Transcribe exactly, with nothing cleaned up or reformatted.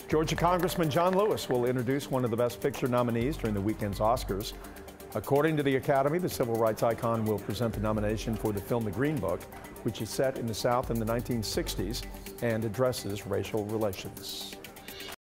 Georgia Congressman John Lewis will introduce one of the Best Picture nominees during the weekend's Oscars. According to the Academy, the civil rights icon will present the nomination for the film The Green Book, which is set in the South in the nineteen sixties and addresses racial relations.